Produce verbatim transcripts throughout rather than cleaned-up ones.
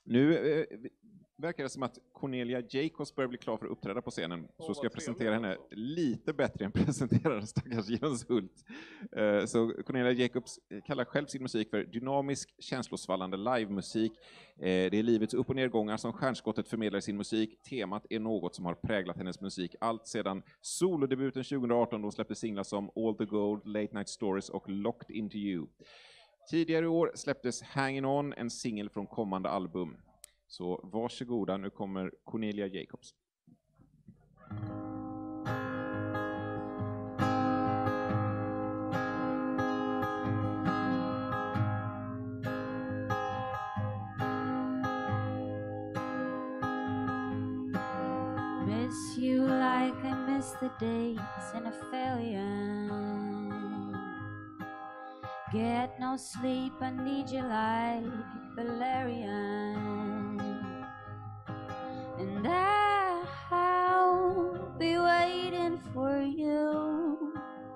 Nu eh, verkar det som att Cornelia Jacobs börjar bli klar för att uppträda på scenen. Så Åh, ska jag vad presentera henne trevligt. lite bättre än presenterar stackars Jens Hult. Eh, så Cornelia Jacobs kallar själv sin musik för dynamisk, känslosvallande livemusik. Eh, det är livets upp- och nedgångar som stjärnskottet förmedlar i sin musik. Temat är något som har präglat hennes musik allt sedan solodebuten tjugoarton, då hon släppte singlar som All the Gold, Late Night Stories och Locked Into You. Tidigare i år släpptes Hanging On, en singel från kommande album. Så varsågoda, nu kommer Cornelia Jacobs. Miss you like I miss the days in a failure. Get no sleep, I need you like valerian. And I'll be waiting for you.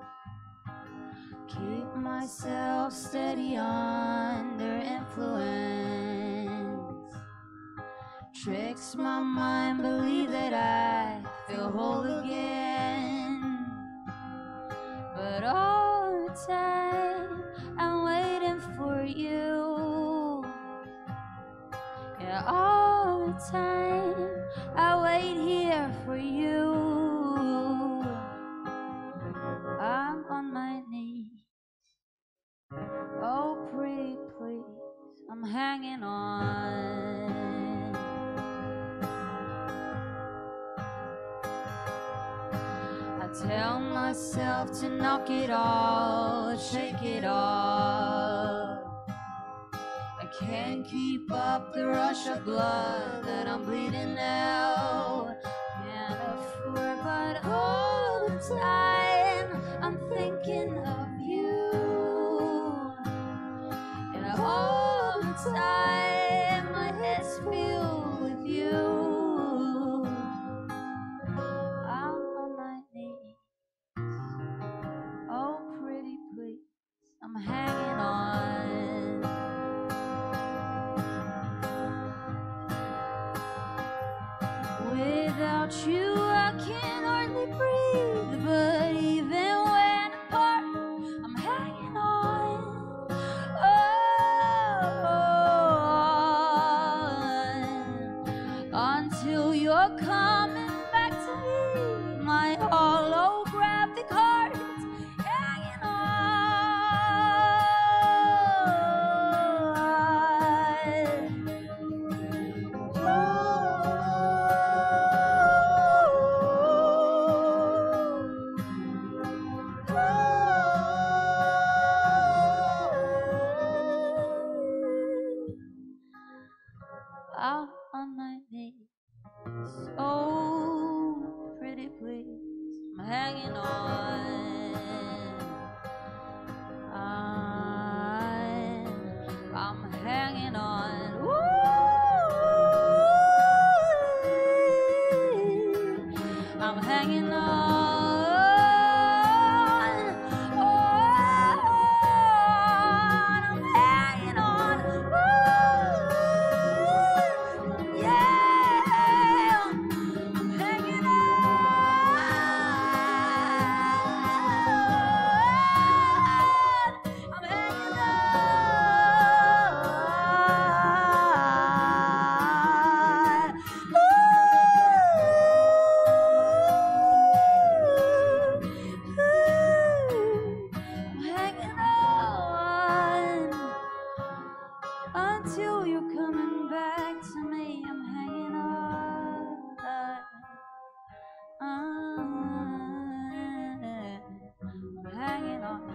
Keep myself steady under influence. Tricks my mind, believe that I feel whole again. But all the time I'm waiting for you. Yeah, all the time I wait here for you. I'm on my knees. Oh, pretty please, I'm hanging on. I tell myself to knock it all, shake it off. I can't keep up the rush of blood that I'm bleeding now. Can't afford, but all the time I'm thinking of you. And all the time my head's filled with you. I'm on my knees. Oh, pretty please, I'm hanging on. Without you I can hardly breathe, but even when apart I'm hanging on. Oh, until you're coming back to me, my holographic heart is hanging out on my knees. Oh, pretty please, I'm hanging on. I'm, I'm hanging on. Woo! I'm hanging on. Until you're coming back to me, I'm hanging on. I'm hanging on.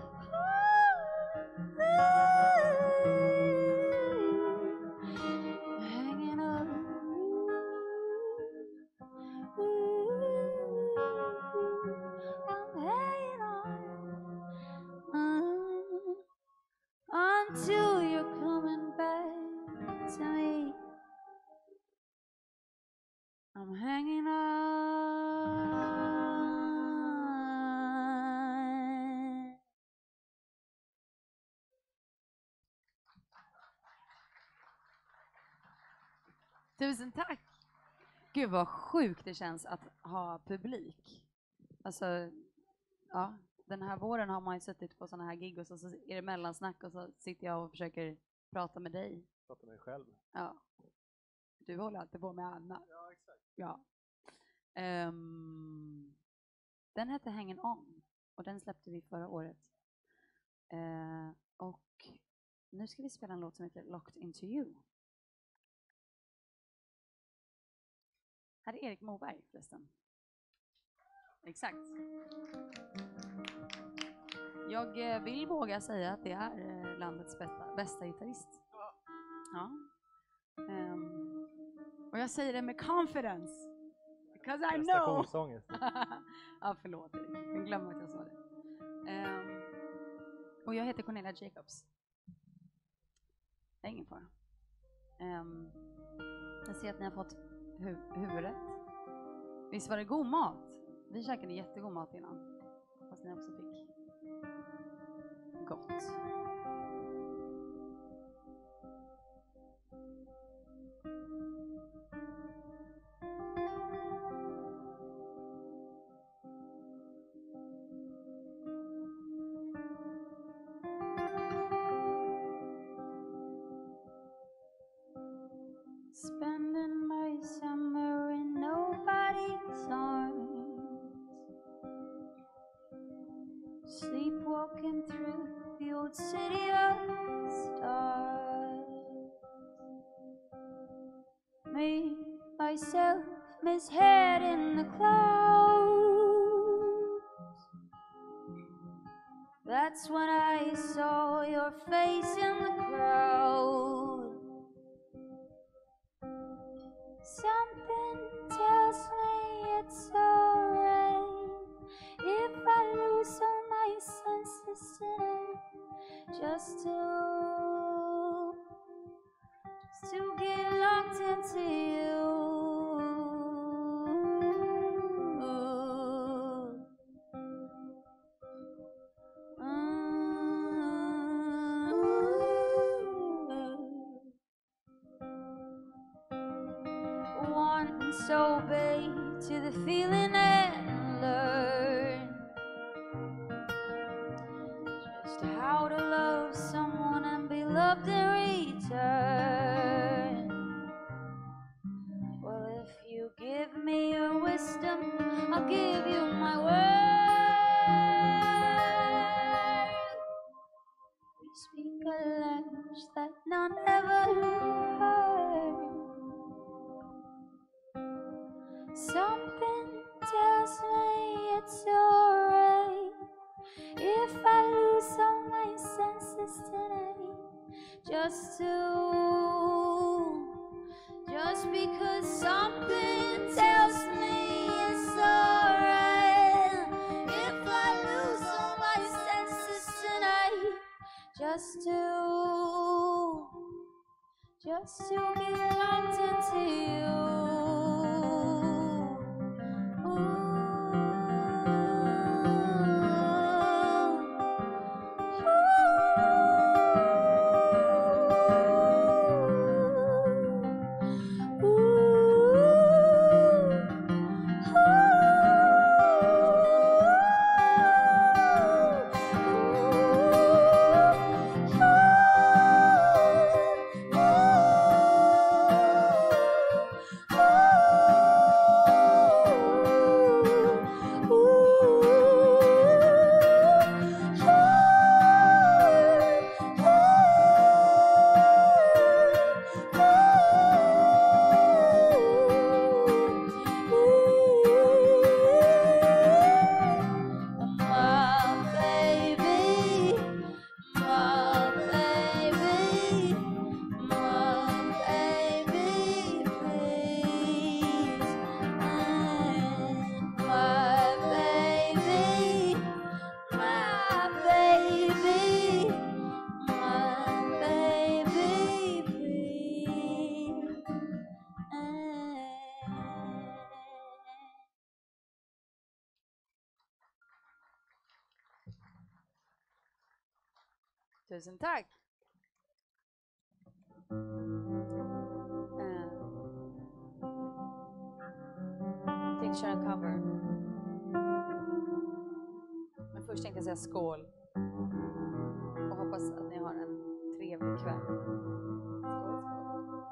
Hanging on. I'm hanging on. Until you're coming back to me, I'm hanging on. Tusen tack! Gud vad sjukt det känns att ha publik. Alltså, ja, den här våren har man ju suttit på sådana här gig och så, så är det mellansnack och så sitter jag och försöker prata med dig. Prata med mig själv. Ja. Du håller alltid på med Anna. Ja, exakt. Ja. Um, den hette Hanging On och den släppte vi förra året. Uh, och nu ska vi spela en låt som heter Locked Into You. Här är Erik Moberg förresten. Exakt. Jag eh, vill våga säga att det är eh, landets bästa, bästa gitarrist. Ja. Um, och jag säger det med confidence. Because I know. Prestationsångest. Ja, förlåt Erik. Jag glömmer att jag sa det. Um, och jag heter Cornelia Jacobs. Det är ingen fara. Um, jag ser att ni har fått hu- huvudet. Visst var det god mat? Vi käkade jättegod mat innan. Fast ni också fick gott. Spending my summer in nobody's arms, sleepwalking through the old city of stars. Me, myself, mishead in the clouds. That's when I saw your face in the crowd. Something tells me it's alright if I lose all my senses tonight, just to, just to get locked into you. Once obey to the feeling and learn just how to love someone and be loved in return. Well, if you give me your wisdom, I'll give you my word. We speak a language that none ever heard. Something tells me it's alright if I lose all my senses tonight, just to, just because something tells me it's alright if I lose all my senses tonight, just to, just to get locked into you. Tusen tack. Uh, tänkte köra en cover. Men först tänkte jag säga skål. Och hoppas att ni har en trevlig kväll. Skål, skål.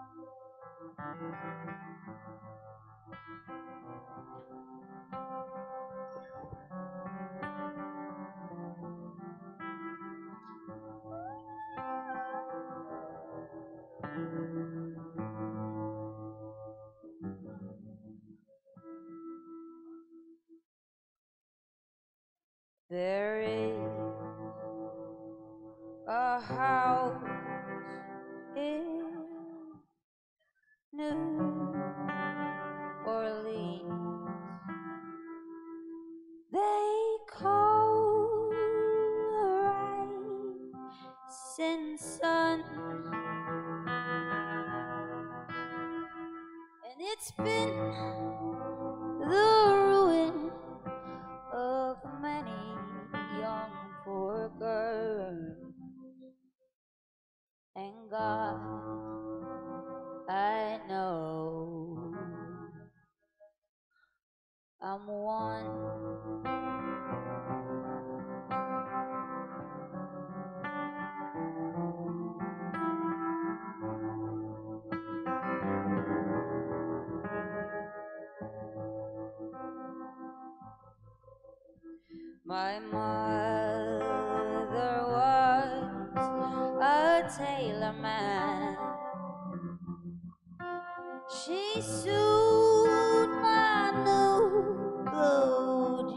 There is a house in New Orleans. They call the rising sun, and it's been the ruin of many young poor girls. And God, I know I'm one. My mother was a tailor man. She sewed my new blue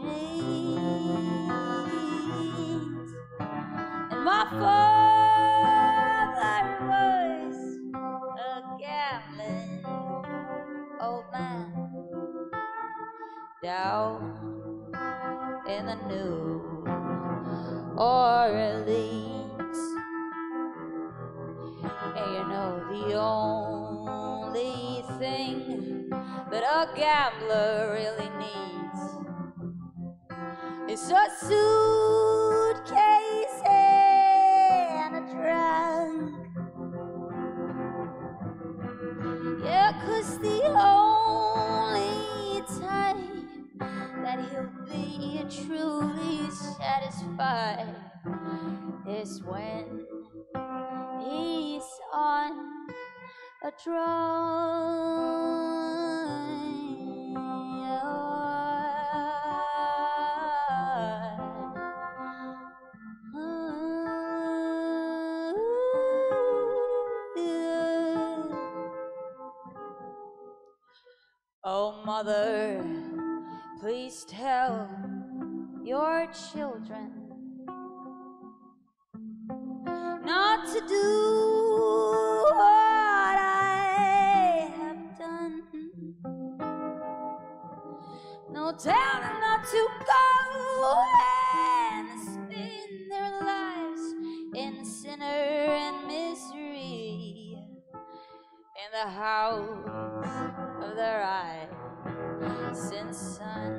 jeans, and my father was a gambling old man down in the New Orleans. And you know the only thing that a gambler really needs is a suitcase and a trunk. Yeah, 'cause the only time that he'll be truly satisfied is when he's on a drum. Oh, mother, please tell your children not to do what I have done. No, tell them not to go and spend their lives in sinner and misery in the house of their eyes since sun.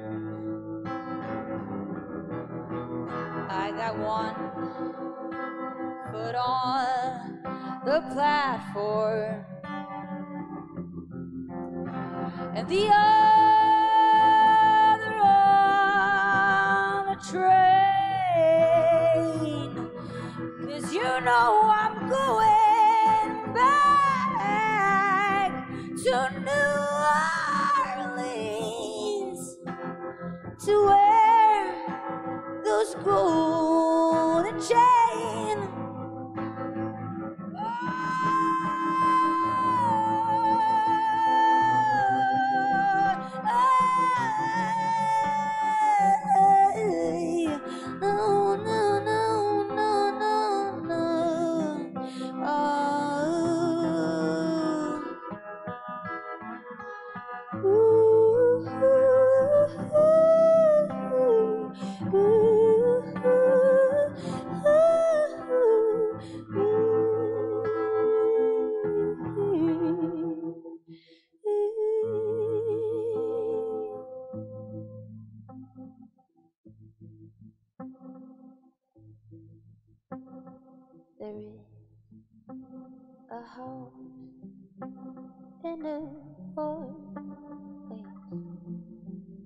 I got one foot on the platform and the other on the train, 'cause you know I'm going back to New Orleans to wear those golden chains. There is a house in New Orleans.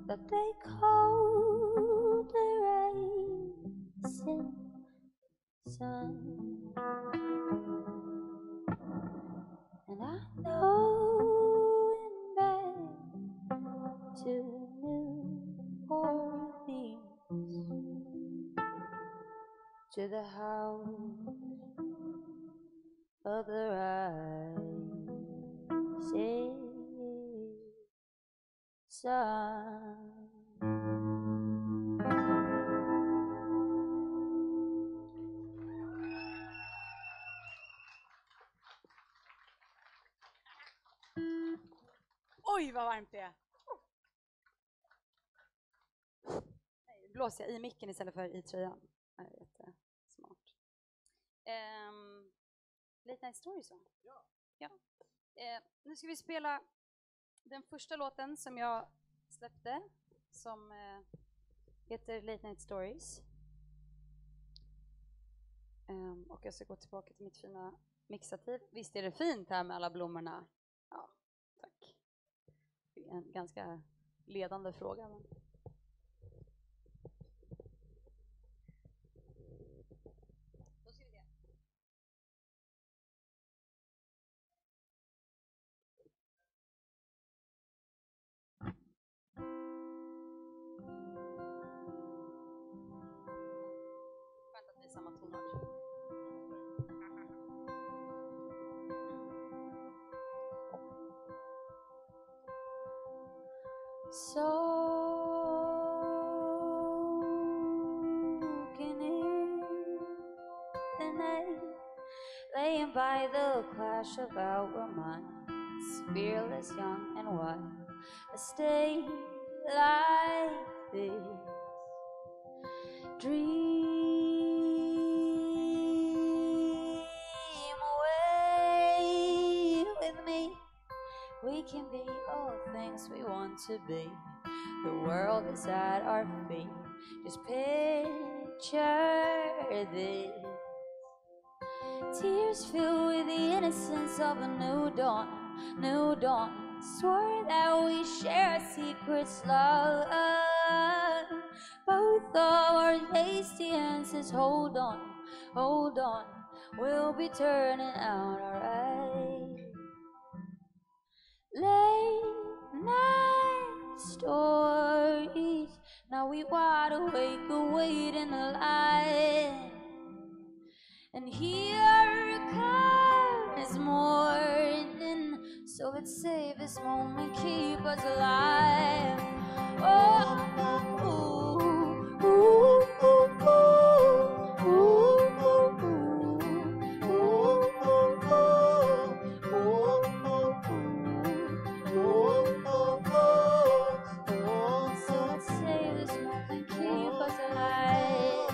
that they call the rising sun. And I know in bed to New Orleans, to the house of the rising sun. Oj, vad varmt det är. Nej, blåser jag i micken istället för i tröjan. Det är jättesmart. Um, Late Night Stories, va? Ja. ja. Uh, nu ska vi spela den första låten som jag släppte, som uh, heter Late Night Stories. Um, och jag ska gå tillbaka till mitt fina mixativ. Visst är det fint här med alla blommorna? Ja, tack. Det är en ganska ledande fråga. Men... Då ska vi se. Skönt att vi är samma tonart. Soaking in the night, laying by the clash of our minds, fearless, young and wild, a state like this. Dream away with me. We can be all things we want to be. The world is at our feet. Just picture this. Tears filled with the innocence of a new dawn. New dawn. Swore that we share secrets, love. Both of our hasty answers. Hold on, hold on. We'll be turning out alright. Late night stories. Now we wide awake, awaiting the light. And here comes morning. So let's save this moment, keep us alive. Oh, ooh, ooh, ooh, ooh, ooh, so let's save this moment, keep us alive.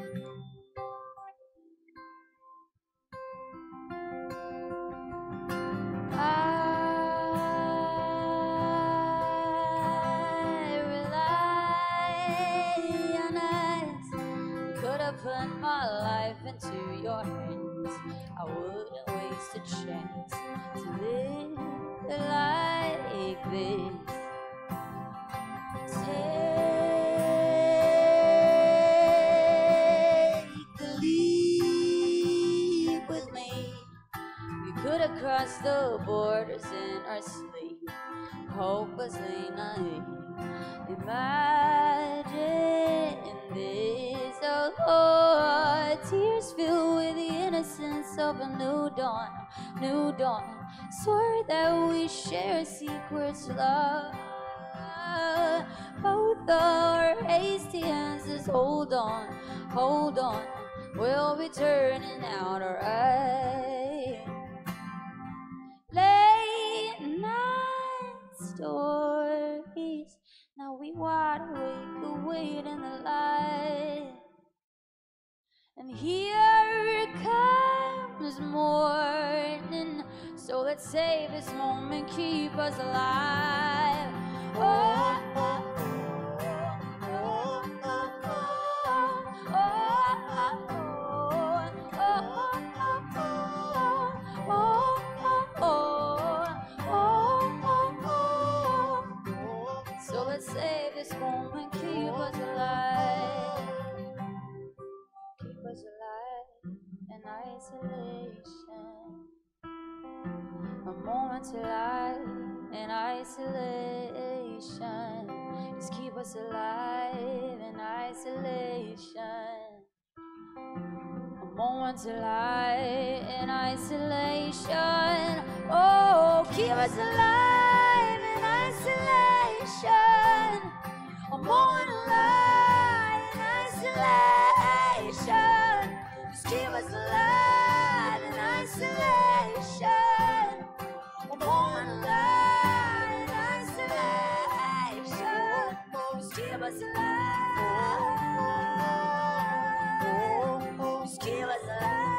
I rely on us. Could have put my life into your hands. I wouldn't waste a chance to live like this. Take the leap with me. We could have crossed the borders in our sleep, hopelessly naive. Imagine this, oh Lord. Tears filled with the innocence of a new dawn, new dawn. Swore that we share secrets, love. Both our hasty answers. Hold on, hold on. We'll be turning out alright. Late night stories. Now we wide awake, awaiting the light. And here comes morning. So let's save this moment, keep us alive. Oh, oh, oh, oh, oh, oh, oh, oh, oh, oh. So let's save this isolation. A moment to lie in isolation. Just keep us alive in isolation. A moment to lie in isolation. Oh, keep us alive in isolation. A moment to lie in isolation. Just keep us alive in isolation. A moment to lie in isolation. Just keep us alive. Just keep us alive.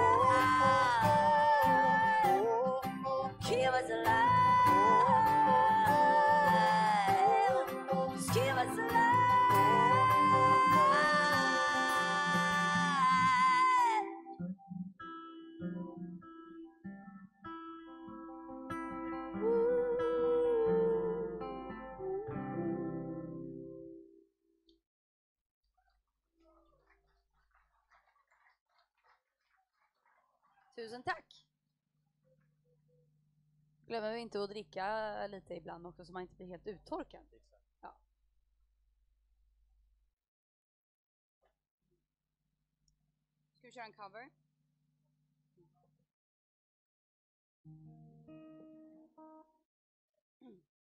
Keep us alive. Just keep us alive. Tusen tack! Glömmer vi inte att dricka lite ibland också så man inte blir helt uttorkad. Ja. Ska vi köra en cover? Mm.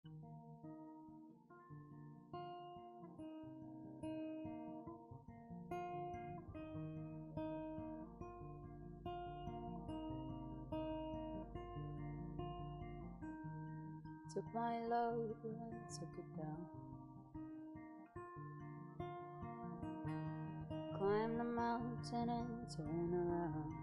Took my load and took it down. Climbed the mountain and turned around.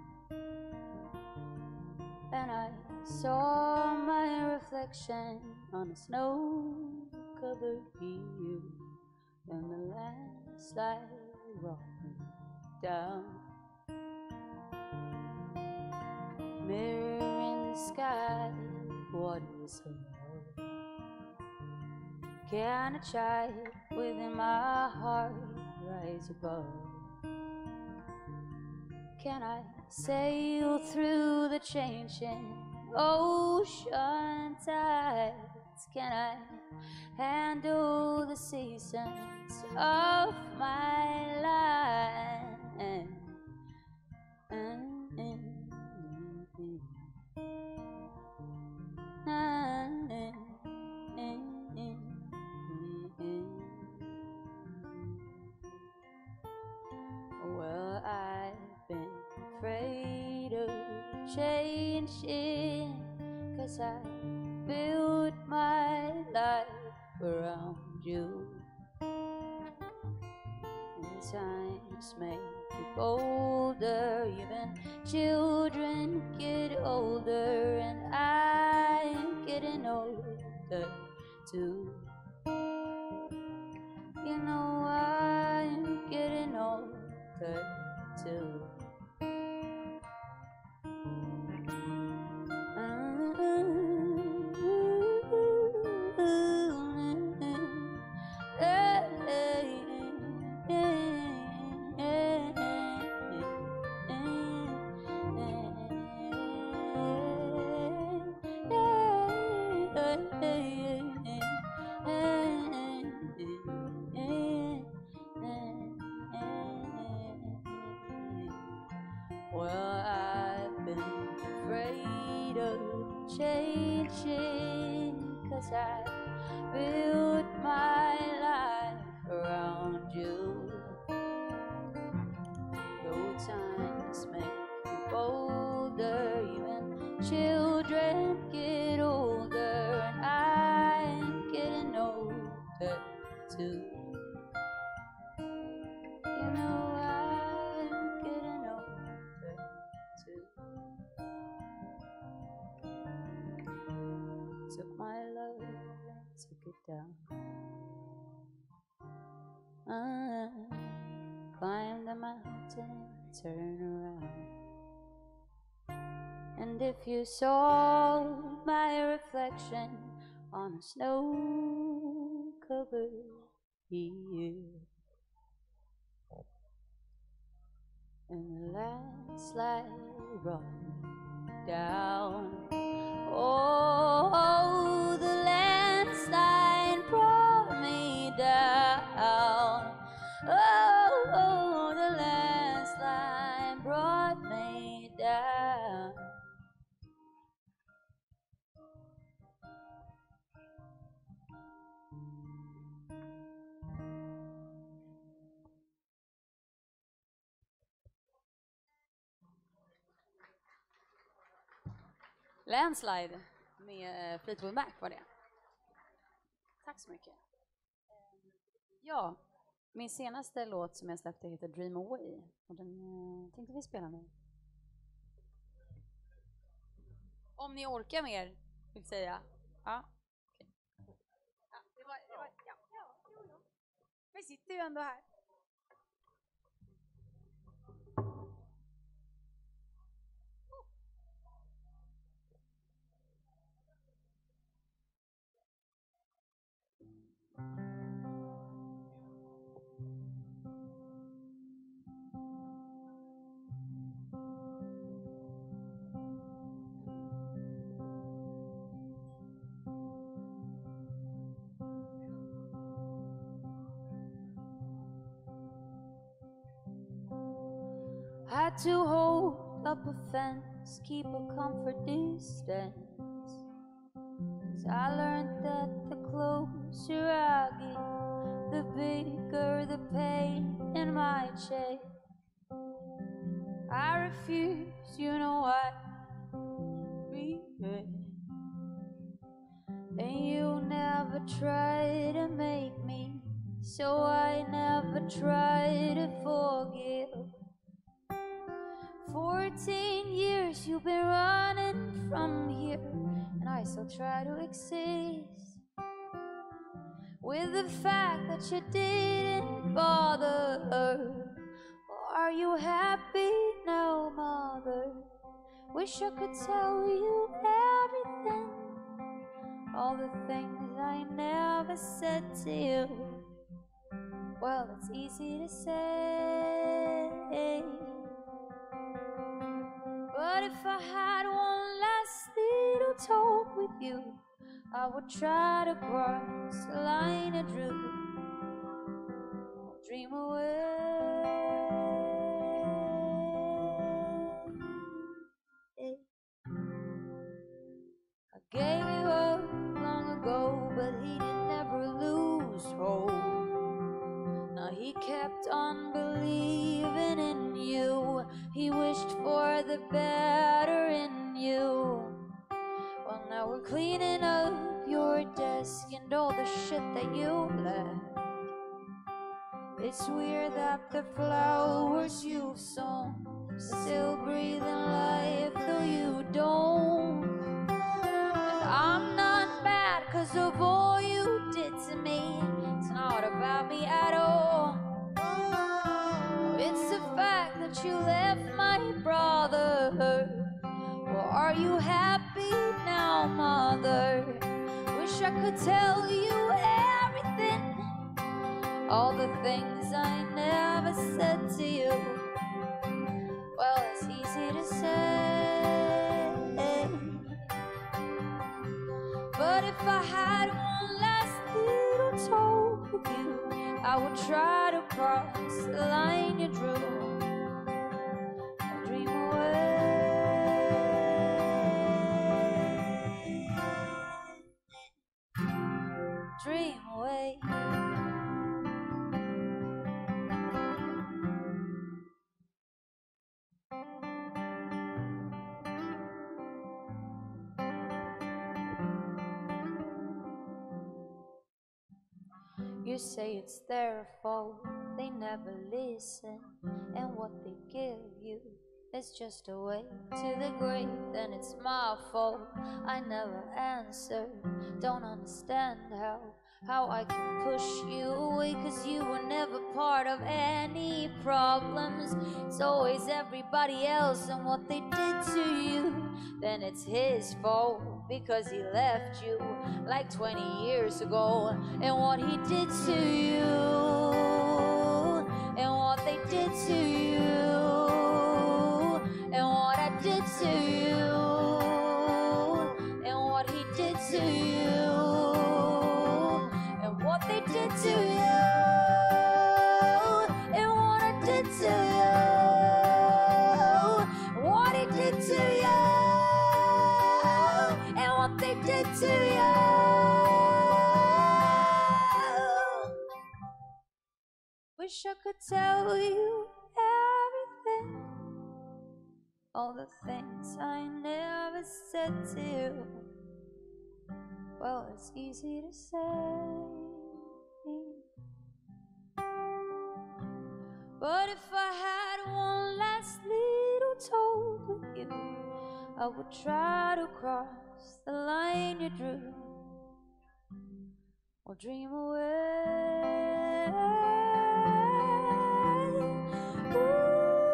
And I saw my reflection on a snow-covered hill. And the landslide rocked me down. Mirror in the sky, what is love? Can a child within my heart rise above? Can I sail through the changing ocean tides? Can I handle the seasons of my life? Well, I've been afraid of changing, 'cause I built my life around you. And times make you bolder, even children get older, and I'm getting older too. You know I'm getting older too. Well, I've been afraid of changing, 'cause I built my life around you. Though times make you bolder, even children get older, and I'm getting older too. You know I'm getting older too. Took my love and took it down. Uh, climbed the mountain, turn around. And if you saw my reflection on a snow-covered hill, and the landslide brought me down. Oh, the landslide brought me down. Oh, oh, the landslide brought me down. Landslide med Fleetwood Mac var det. Tack så mycket. Ja, min senaste låt som jag släppte heter Dream Away. Och den eh, tänkte vi spela nu. Om ni orkar mer, vill säga. Ja, okej. Ja, det var, det var, ja, ja, jo, jo. Vi sitter ju ändå här. Had to hold up a fence, keep a comfort distance. 'Cause I learned that the closer I get, the bigger the pain in my chest. I refuse, you know I regret. And you never try to make me, so I never try to forgive. Fourteen years you've been running from here, and I still try to exist with the fact that you didn't bother. Well, are you happy now, mother? Wish I could tell you everything, all the things I never said to you. Well, it's easy to say, but if I had one last little talk with you, I would try to cross the line I drew. Dream away. I gave you up long ago, but he didn't ever lose hope. Now he kept on believing in you. He wished for the better in you. Well, now we're cleaning up your desk and all the shit that you left. It's weird that the flowers you've sown still breathing life, though you don't. And I'm not mad 'cause of all you did to me. It's not about me at all. It's the fact that you left my brother. Well, are you happy now, mother? Wish I could tell you everything, all the things I never said to you. Well, it's easy to say, but if I had one last little talk with you, I would try to cross the line you drew. I'll dream away. Dream away. You say it's their fault, they never listen, and what they give you is just a way to the grave. Then it's my fault, I never answer. Don't understand how how I can push you away, 'cause you were never part of any problems. It's always everybody else and what they did to you. Then it's his fault because he left you like twenty years ago, and what he did to you, and what they did to you. what they did to you. Wish I could tell you everything, all the things I never said to you. Well, it's easy to say, but if I had one last little talk with you, I would try to cross the line you drew, or dream away. Ooh.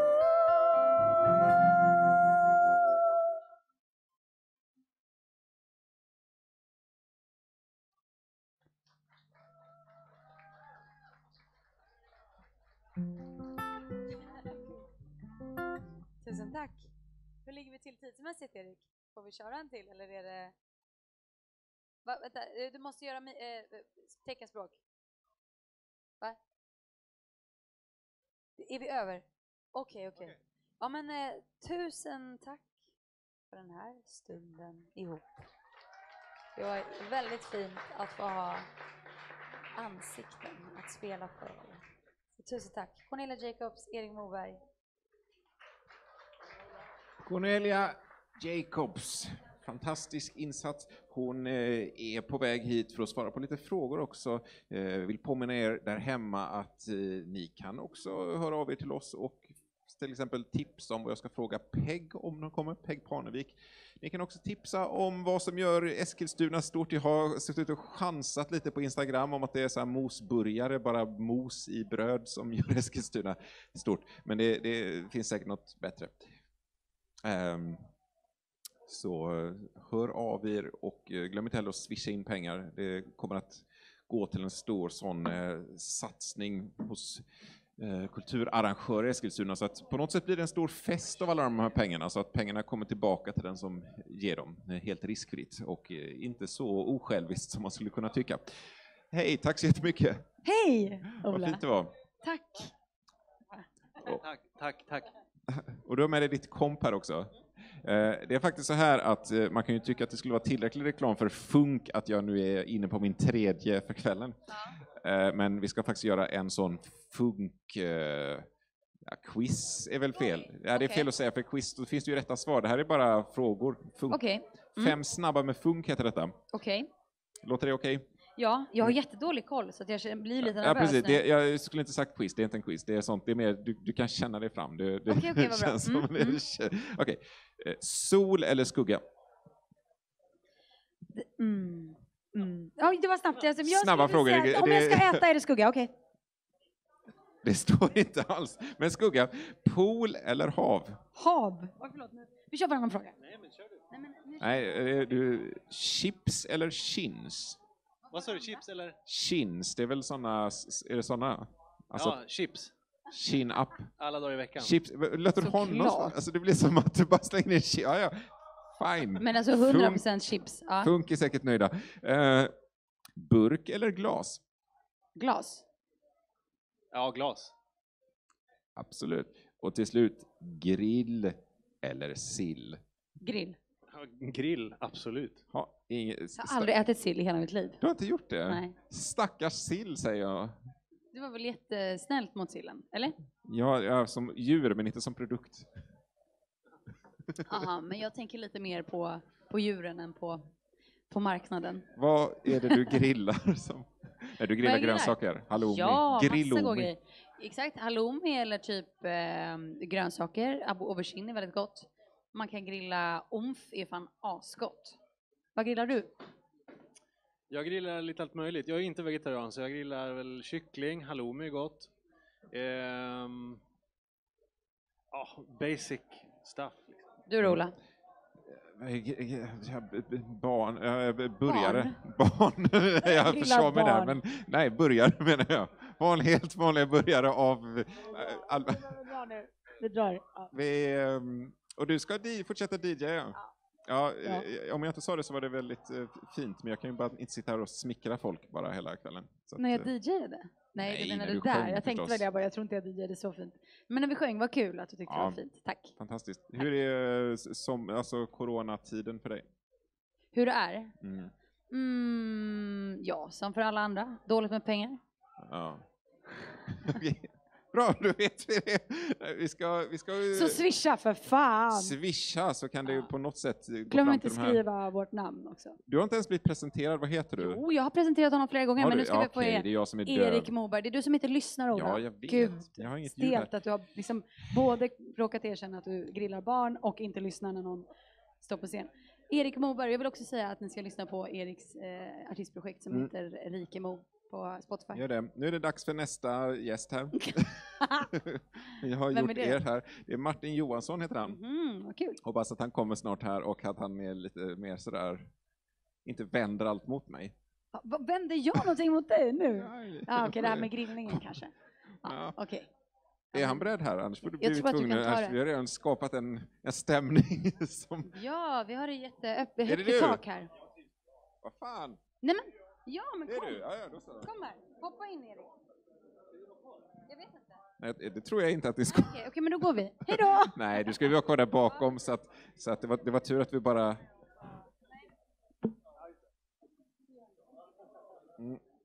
Tusen tack. Hur ligger vi till tidsmässigt, Erik? Får vi köra en till eller är det... Va, vänta, du måste göra äh, teckenspråk. Va? Är vi över? Okej, okay, okej. Okay. Okay. Ja, men eh, tusen tack för den här stunden ihop. Det var väldigt fint att få ha ansikten att spela för. Så tusen tack. Cornelia Jacobs, Erik Moberg. Cornelia Jacobs, fantastisk insats. Hon eh, är på väg hit för att svara på lite frågor också. Eh, vill påminna er där hemma att eh, ni kan också höra av er till oss och till exempel tips om vad jag ska fråga Peg om de kommer, Peg Parnevik. Ni kan också tipsa om vad som gör Eskilstuna stort. Jag har suttit och chansat lite på Instagram om att det är så här mosburgare, bara mos i bröd som gör Eskilstuna stort. Men det, det finns säkert något bättre. Um, så hör av er och glöm inte heller att swisha in pengar. Det kommer att gå till en stor sån eh, satsning hos eh, kulturarrangörer i Eskilstuna, så att på något sätt blir det en stor fest av alla de här pengarna, så att pengarna kommer tillbaka till den som ger dem, helt riskfritt och eh, inte så osjälviskt som man skulle kunna tycka. Hej, tack så jättemycket. Hej, Ola. Vad fint det var. Tack. Och, tack, tack, tack. Och du har med dig ditt komp här också. Det är faktiskt så här att man kan ju tycka att det skulle vara tillräcklig reklam för Funk att jag nu är inne på min tredje för kvällen. Ja. Men vi ska faktiskt göra en sån Funk... Ja, quiz är väl fel. Ja, det är okay. Fel att säga, för quiz, då finns det ju rätta svar. Det här är bara frågor. Funk. Okay. Mm. Fem snabba med Funk heter detta. Okej. Okay. Låter det okej? Okay? Ja, jag har jättedålig koll så att jag blir lite nervös. Ja, precis. Det, jag skulle inte sagt quiz, det är inte en quiz. Det är sånt, det är mer, du, du kan känna dig fram. Okej, okej, okay, vad bra. Mm, mm. Okay. Sol eller skugga? Mm, mm. Ja, det var snabbt. Jag Snabba frågor. Säga, det, om jag ska äta är det skugga, okej. Okay. Det står inte alls. Men skugga, pool eller hav? Hav. Oh, förlåt, vi kör bara en fråga. Nej, men kör du. Nej, men, nu Nej, du, chips eller chins? Vad sa du, chips eller? Chins, det är väl såna, är det såna? Alltså, ja, chips. Chin up. Alla dagar i veckan. Chips, låter du honom? Alltså det blir som att du bara slänger ner chips. Ja, ja. Fine. Men alltså hundra procent chips. Ja. Funk är säkert nöjda. Uh, burk eller glas? Glas. Ja, glas. Absolut. Och till slut, grill eller sill? Grill. Grill, absolut. Ha, inget, jag har aldrig ätit sill i hela mitt liv. Du har inte gjort det? Nej. Stackars sill, säger jag. Det var väl jättesnällt mot sillen, eller? Ja, ja, som djur, men inte som produkt. Aha, men jag tänker lite mer på, på djuren än på, på marknaden. Vad är det du grillar? Som? Nej, du grillar grönsaker. Halloumi. Ja, Grillomi. massa grejer. Exakt, halloumi eller typ eh, grönsaker. Aubergine är väldigt gott. Man kan grilla omf, är fan asgott. Vad grillar du? Jag grillar lite allt möjligt. Jag är inte vegetarian så jag grillar väl kyckling, halloumi är gott. Ehm, oh, basic stuff. Du Rola? Barn, burgare. Barn. barn. Jag försvar mig där, men nej, burgare menar jag. Van, helt vanliga burgare av... All... Vi drar. Ja. Vi, och du ska di- fortsätta D J, ja. Ja, ja. Om jag inte sa det så var det väldigt uh, fint, men jag kan ju bara inte sitta här och smickra folk bara hela kvällen. Så när jag att, D J:ade? Nej, nej du menade du där. sjöng, jag tänkte väl jag bara, jag tror inte jag D J:ade så fint. Men när vi sjöng, var kul att du tyckte ja, det var fint. Tack. Fantastiskt. Hur är som, alltså, coronatiden för dig? Hur det är? Mm. Mm, ja, som för alla andra. Dåligt med pengar. Ja. Okej. Bra, då vet vi det. Vi ska, vi ska Så swisha för fan! swisha, så kan det ju Ja. på något sätt gå Glöm fram inte till de här. skriva vårt namn också. Du har inte ens blivit presenterad, vad heter du? Jo, jag har presenterat honom flera gånger, Har men du? nu ska Ja, vi få okej, igen. det är jag som är döv. Erik Moberg, det är du som inte lyssnar, Ola. Ja, jag vet. Gud, Jag har inget ljud stelt här. att du har liksom både råkat erkänna att du grillar barn och inte lyssnar när någon står på scen. Erik Moberg, jag vill också säga att ni ska lyssna på Eriks eh, artistprojekt som Mm. heter Rikemo på Spotify. Gör det. Nu är det dags för nästa gäst här. Vi har Vem är gjort det? er här. Det är Martin Johansson heter han. Mm, vad kul. Hoppas att han kommer snart här och att han är lite mer sådär, inte vänder allt mot mig. Ja, vad- vänder jag någonting mot dig nu? Ja, Ja, okej, det här med grillningen kanske. Ja, Ja. Okej. Är han beredd här? Annars får du Jag bli tror att du tvungen. kan ta Annars- det. Vi har redan skapat en, en stämning som... Ja, vi har det jätteöppet, Är det högt i du? tak här. Vad fan? Nej men, ja men Det är kom. du? Ja, ja, då så. Kom här, hoppa in Erik. Jag vet inte. Nej, det tror jag inte att det ska... Okej, okej, men då går vi. Hej då! Nej, du ska ju vara kvar där bakom, så att, så att det, var, det var tur att vi bara... Mm.